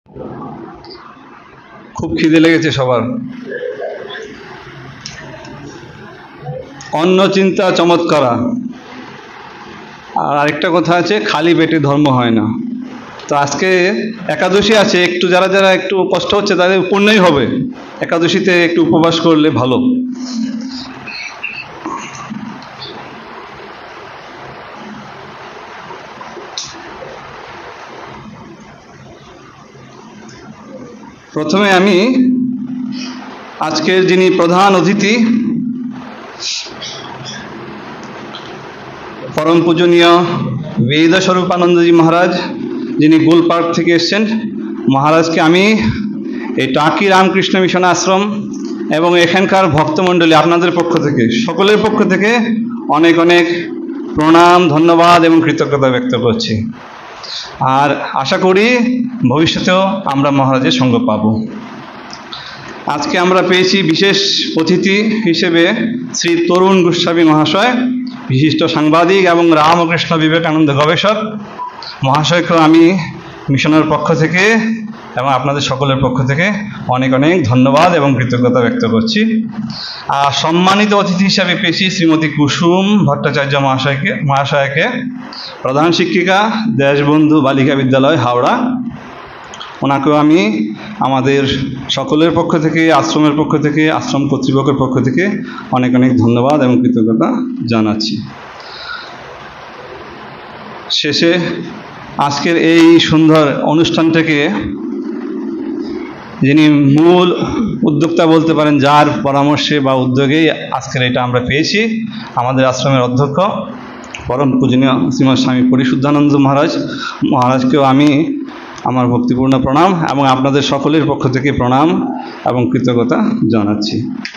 খুব খিদে লেগেছে সবার। অন্ন চিন্তা চমৎকারা। আর আরেকটা কথা আছে, খালি পেটে ধর্ম হয় না। তো আজকে একাদশী আছে, একটু যারা যারা একটু কষ্ট হচ্ছে তাদের পুণ্যই হবে। একাদশীতে একটু উপবাস করলে ভালো। প্রথমে আমি আজকের যিনি প্রধান অতিথি, পরম পূজনীয় বেদ স্বরূপানন্দজি মহারাজ, যিনি গোলপার্ক থেকে এসছেন, মহারাজকে আমি এই টাকি রামকৃষ্ণ মিশন আশ্রম এবং এখানকার ভক্তমণ্ডলী আপনাদের পক্ষ থেকে, সকলের পক্ষ থেকে অনেক অনেক প্রণাম, ধন্যবাদ এবং কৃতজ্ঞতা ব্যক্ত করছি। আর আশা করি ভবিষ্যতেও আমরা মহারাজের সঙ্গ পাব। আজকে আমরা পেয়েছি বিশেষ অতিথি হিসেবে শ্রী তরুণ গোস্বামী মহাশয়, বিশিষ্ট সাংবাদিক এবং রামকৃষ্ণ বিবেকানন্দ গবেষক। মহাশয়কেও আমি মিশনের পক্ষ থেকে এবং আপনাদের সকলের পক্ষ থেকে অনেক অনেক ধন্যবাদ এবং কৃতজ্ঞতা ব্যক্ত করছি। আর সম্মানিত অতিথি হিসাবে পেয়েছি শ্রীমতী কুসুম ভট্টাচার্য মহাশয়কে, প্রধান শিক্ষিকা, দেশবন্ধু বালিকা বিদ্যালয়, হাওড়া। ওনাকেও আমি আমাদের সকলের পক্ষ থেকে, আশ্রমের পক্ষ থেকে, আশ্রম কর্তৃপক্ষের পক্ষ থেকে অনেক অনেক ধন্যবাদ এবং কৃতজ্ঞতা জানাচ্ছি। শেষে আজকের এই সুন্দর অনুষ্ঠানটাকে যিনি মূল উদ্যোক্তা বলতে পারেন, যার পরামর্শে বা উদ্যোগেই আজকের এটা আমরা পেয়েছি, আমাদের আশ্রমের অধ্যক্ষ পরম পূজনীয় শ্রীমৎ স্বামী পরিশুদ্ধানন্দ মহারাজকেও আমি আমার ভক্তিপূর্ণ প্রণাম এবং আপনাদের সকলের পক্ষ থেকে প্রণাম এবং কৃতজ্ঞতা জানাচ্ছি।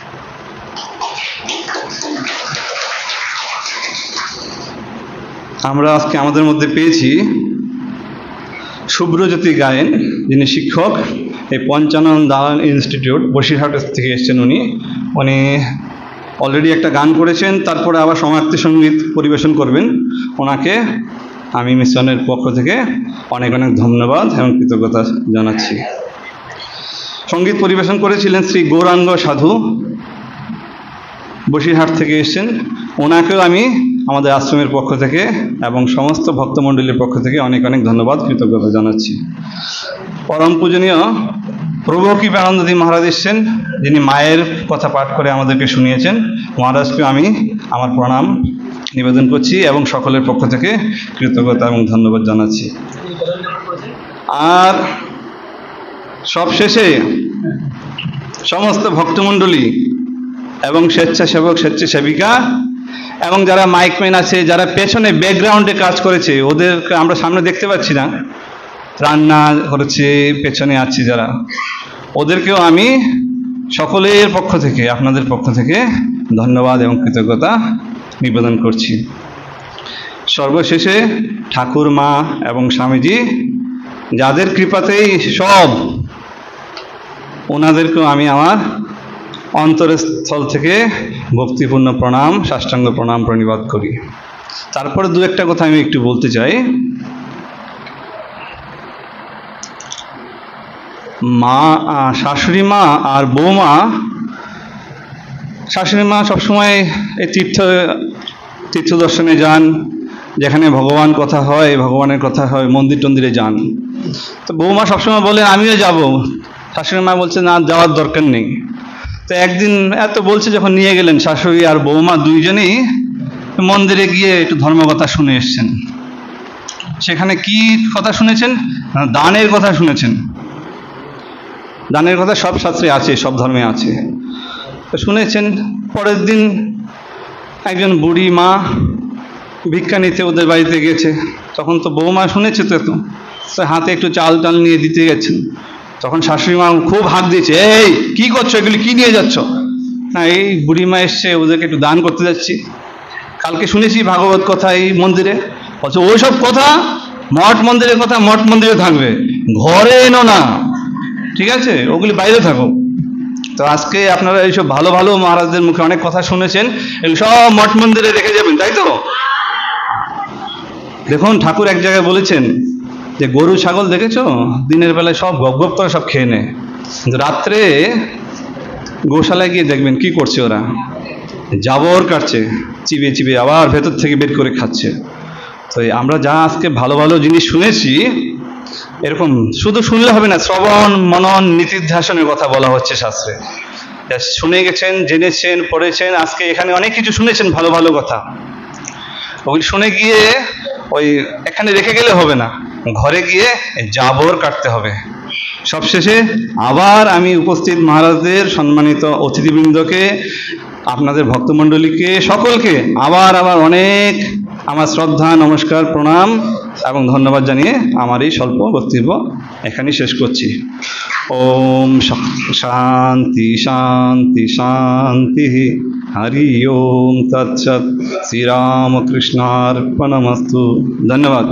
আমরা আজকে আমাদের মধ্যে পেয়েছি শুভ্রজ্যোতি গায়েন, যিনি শিক্ষক, এই পঞ্চানন দালান ইনস্টিটিউট বসিরহাট থেকে এসেছেন। উনি অলরেডি একটা গান করেছেন, তারপরে আবার সমাপ্তি সঙ্গীত পরিবেশন করবেন। ওনাকে আমি মিশনের পক্ষ থেকে অনেক অনেক ধন্যবাদ এবং কৃতজ্ঞতা জানাচ্ছি। সঙ্গীত পরিবেশন করেছিলেন শ্রী গৌরাঙ্গ সাধু, বসিরহাট থেকে এসেছেন। ওনাকেও আমি আমাদের আশ্রমের পক্ষ থেকে এবং সমস্ত ভক্তমণ্ডলীর পক্ষ থেকে অনেক অনেক ধন্যবাদ, কৃতজ্ঞতা জানাচ্ছি। পরম পূজনীয় প্রভু কৃপানন্দজি মহারাজ এসেছেন, যিনি মায়ের কথা পাঠ করে আমাদেরকে শুনিয়েছেন। মহারাজকেও আমি আমার প্রণাম নিবেদন করছি এবং সকলের পক্ষ থেকে কৃতজ্ঞতা এবং ধন্যবাদ জানাচ্ছি। আর সবশেষে সমস্ত ভক্তমণ্ডলী এবং স্বেচ্ছাসেবক, স্বেচ্ছাসেবিকা এবং যারা মাইকম্যান আছে, যারা পেছনে ব্যাকগ্রাউন্ডে কাজ করেছে, ওদেরকে আমরা সামনে দেখতে পাচ্ছি না, রান্না করেছে পেছনে আছে যারা, ওদেরকেও আমি সকলের পক্ষ থেকে, আপনাদের পক্ষ থেকে ধন্যবাদ এবং কৃতজ্ঞতা নিবেদন করছি। সর্বশেষে ঠাকুর মা এবং স্বামীজি, যাদের কৃপাতেই সব, ওনাদেরকেও আমি আমার অন্তরের স্থল থেকে ভক্তিপূর্ণ প্রণাম, সাষ্টাঙ্গ প্রণাম প্রণিপাত করি। তারপরে দু একটা কথা আমি একটু বলতে চাই। শাশুড়ি মা আর বৌমা, শাশুড়ি মা সবসময় এই তীর্থ দর্শনে যান, যেখানে ভগবান কথা হয়, ভগবানের কথা হয়, মন্দির টন্দিরে যান। তো বৌমা সবসময় বলে আমিও যাব। শাশুড়ি মা বলছে না, যাওয়ার দরকার নেই। তো একদিন এত বলছে যখন নিয়ে গেলেন, শাশুড়ি আর বৌমা দুইজনেই মন্দিরে গিয়ে একটু ধর্মকথা শুনে এসছেন। সেখানে কি কথা শুনেছেন? দানের কথা শুনেছেন। দানের কথা সব শাস্ত্রে আছে, সব ধর্মে আছে। তো শুনেছেন। পরের দিন একজন বুড়ি মা ভিক্ষা নিতে ওদের বাড়িতে গেছে। তখন তো বৌমা শুনেছে, তো হাতে একটু চাল টাল নিয়ে দিতে গেছেন। তখন শাশুড়ি মা খুব হাঁক দিয়েছে, এই কি করছো, এগুলি কি নিয়ে যাচ্ছ? না, এই বুড়ি মা এসছে, ওদেরকে একটু দান করতে যাচ্ছি। কালকে শুনেছি ভাগবত কথা এই মন্দিরে। বলছে ওইসব কথা মঠ মন্দিরের কথা মঠ মন্দিরে থাকবে, ঘরে এনো না, ঠিক আছে? ওগুলি বাইরে থাকো। তো আজকে আপনারা এইসব ভালো ভালো মহারাজদের মুখে অনেক কথা শুনেছেন, এগুলো সব মঠ মন্দিরে রেখে যাবেন, তাই তো? দেখুন, ঠাকুর এক জায়গায় বলেছেন, যে গরু ছাগল দেখেছো, দিনের বেলায় সব গপ গপ করে সব খেয়ে নেয়, কিন্তু রাত্রে গোশালায় গিয়ে দেখবেন কি করছে, ওরা জাবর কাটছে, চিবিয়ে চিবিয়ে আবার ভেতর থেকে বের করে খাচ্ছে। তো আমরা যা আজকে ভালো ভালো জিনিস শুনেছি, এরকম শুধু শুনলে হবে না, শ্রবণ মনন নীতিধ্যাসনের কথা বলা হচ্ছে শাস্ত্রে। শুনে গেছেন, জেনেছেন, পড়েছেন, আজকে এখানে অনেক কিছু শুনেছেন ভালো ভালো কথা, ওগুলি শুনে গিয়ে ওই এখানে রেখে গেলে হবে না, ঘরে গিয়ে জাবর কাটতে হবে। সবশেষে আবার আমি উপস্থিত মহারাজদের, সম্মানিত অতিথিবৃন্দকে, আপনাদের ভক্তমণ্ডলীকে, সকলকে আবার অনেক আমার শ্রদ্ধা, নমস্কার, প্রণাম এবং ধন্যবাদ জানিয়ে আমার এই স্বল্প বক্তব্য এখানেই শেষ করছি। ওম শান্তি শান্তি শান্তি, হরি ওম তৎসৎ, শ্রীরামকৃষ্ণার্পণমস্তু। ধন্যবাদ।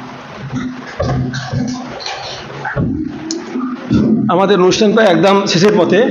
আমাদের অনুষ্ঠান প্রায় একদম শেষের পথে,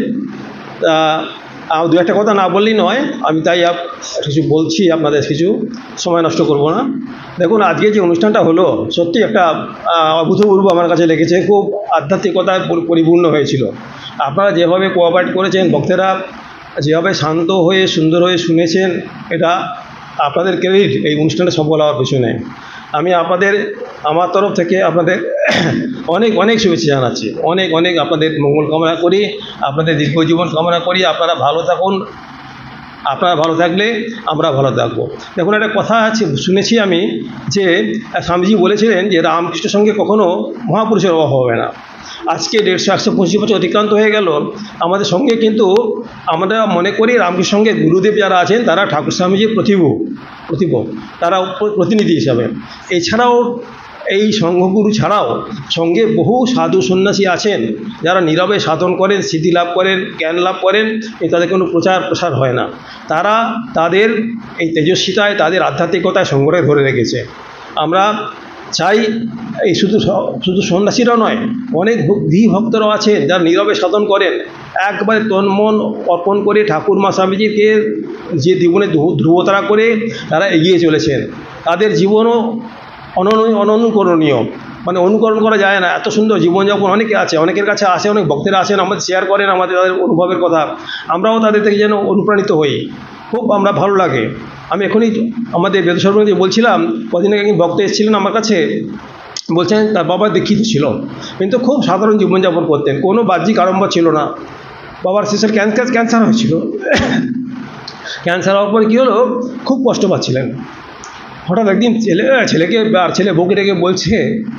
দু একটা কথা না বললেই নয়, আমি তাই কিছু বলছি, আপনাদের কিছু সময় নষ্ট করব না। দেখুন, আজকে যে অনুষ্ঠানটা হলো সত্যি একটা অভূতপূর্ব আমার কাছে লেগেছে, খুব আধ্যাত্মিকতায় পরিপূর্ণ হয়েছিল। আপনারা যেভাবে কোঅপারেট করেছেন, ভক্তেরা যেভাবে শান্ত হয়ে সুন্দর হয়ে শুনেছেন, এটা আপনাদের ক্রেডিট এই অনুষ্ঠানটা সফল হওয়ার পেছনে। আমি আমার তরফ থেকে আপনাদের অনেক অনেক শুভেচ্ছা জানাচ্ছি, অনেক অনেক আপনাদের মঙ্গল কামনা করি, আপনাদের দীর্ঘজীবন কামনা করি। আপনারা ভালো থাকুন, আপনারা ভালো থাকলে আমরা ভালো থাকবো। দেখুন, একটা কথা আছে, শুনেছি আমি, যে স্বামীজি বলেছিলেন যে রামকৃষ্ণের সঙ্গে কখনো মহাপুরুষের অভাব হবে না। আজকে 150-125 বছর অতিক্রান্ত হয়ে গেল, আমাদের সঙ্গে কিন্তু আমরা মনে করি রামকৃষ্ণের সঙ্গে গুরুদেব যারা আছেন তারা ঠাকুর স্বামীজির প্রতিভ, তারা প্রতিনিধি হিসাবে। এছাড়াও এই সংঘগুরু ছাড়াও সঙ্গে বহু সাধু সন্ন্যাসী আছেন যারা নীরবে সাধন করেন, সিদ্ধি লাভ করেন, জ্ঞান লাভ করেন, তাদের কোনো প্রসার হয় না। তারা তাদের এই তেজস্বিতায়, তাদের আধ্যাত্মিকতায় সংগ্রহে ধরে রেখেছে। আমরা চাই এই শুধু সন্ন্যাসীরা নয়, অনেক ভক্তরাও আছেন যারা নীরবে সাধন করেন, একবারে তন্মন অর্পণ করে ঠাকুরমা স্বামীজিকে যে জীবনে ধ্রুবতারা করে তারা এগিয়ে চলেছেন। তাদের জীবনও অনুকরণীয়, মানে অনুকরণ করা যায় না, এত সুন্দর জীবনযাপন অনেকে আছে, অনেকের কাছে আসে, অনেক ভক্তেরা আছেন, আমাদের শেয়ার করেন আমাদের তাদের অনুভবের কথা, আমরাও তাদের থেকে যেন অনুপ্রাণিত হই, খুব আমরা ভালো লাগে। আমি এখনই আমাদের বেদসর্বণী বলছিলাম, কদিন আগে একজন ভক্ত এসেছিলেন আমার কাছে, বলছেন তার বাবা দীক্ষিত ছিল, কিন্তু খুব সাধারণ জীবনযাপন করতেন, কোনো বাহ্যিক আড়ম্বর ছিল না। বাবার শেষের ক্যান্সার হয়েছিল, ক্যান্সার হওয়ার পর কী হলো, খুব কষ্ট পাচ্ছিলেন। হঠাৎ একদিন ছেলে বউকে ডেকে বলছে,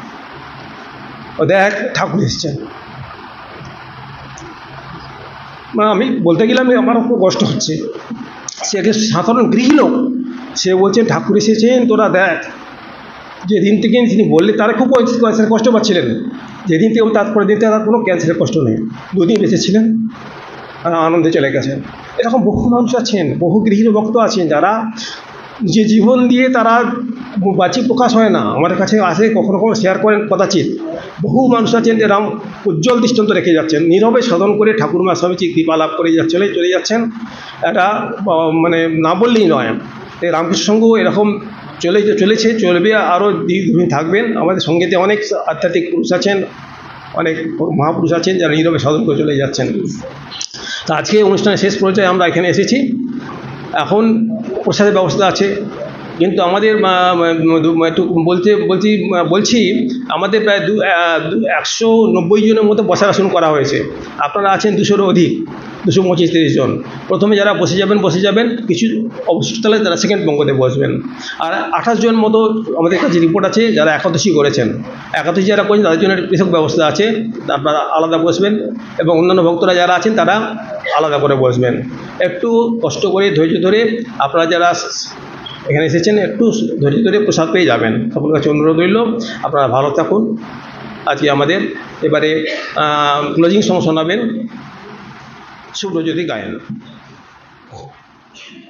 ও দেখ ঠাকুর এসছেন। আমি বলতে গেলাম আমারও খুব কষ্ট হচ্ছে। সে একটা সাধারণ গৃহলোক, সে বলছেন ঠাকুর এসেছেন, তোরা দেখ। যেদিন থেকে তিনি বললে তারা খুব ক্যান্সারের কষ্ট পাচ্ছিলেন, যেদিন থেকে তারপরে দিন থেকে তার কোনো ক্যান্সারের কষ্ট নেই, 2 দিন বেঁচেছিলেন আর আনন্দে চলে গেছেন। এরকম বহু মানুষ আছেন, বহু গৃহীত ভক্ত আছেন যারা যে জীবন দিয়ে তারা বাহ্যিক প্রকাশ হয় না, আমার কাছে আসে, কখনো কখনো শেয়ার করেন কদাচিৎ। বহু মানুষ আছেন যে রাম উজ্জ্বল দৃষ্টান্ত রেখে যাচ্ছেন, নীরবে সাধন করে ঠাকুরমা স্বামীজি কৃপা লাভ করে চলে যাচ্ছেন। এটা মানে না বললেই নয়। এই রামকৃষ্ণ সঙ্গ এরকম চলবে, আরও দীর্ঘদিন থাকবেন। আমাদের সঙ্গেতে অনেক আধ্যাত্মিক পুরুষ আছেন, অনেক মহাপুরুষ আছেন যারা নীরবে সাধন করে চলে যাচ্ছেন। তা আজকে অনুষ্ঠানের শেষ পর্যায়ে আমরা এখানে এসেছি। এখন প্রসাদের ব্যবস্থা আছে, কিন্তু আমাদের একটু বলছি আমাদের প্রায় 190 জনের মতো বসার আসন করা হয়েছে। আপনারা আছেন 200-এরও অধিক, 225-30 জন। প্রথমে যারা বসে যাবেন, কিছু অবশিষ্ট তাহলে তারা সেকেন্ড পঙ্গতে বসবেন। আর 28 জন মতো আমাদের কাছে রিপোর্ট আছে যারা একাদশী করেছেন। একাদশী যারা করেছেন তাদের জন্য পৃথক ব্যবস্থা আছে, আপনারা আলাদা বসবেন, এবং অন্যান্য ভক্তরা যারা আছেন তারা আলাদা করে বসবেন। একটু কষ্ট করে ধৈর্য ধরে আপনারা যারা এখানে এসেছেন একটু ধৈর্য ধরে প্রসাদ পেয়ে যাবেন। সকলের কাছে অনুরোধ রইল, আপনারা ভালো থাকুন। আজকে আমাদের এবারে ক্লোজিং সং শোনাবেন শুভ্রজ্যোতি গায়েন।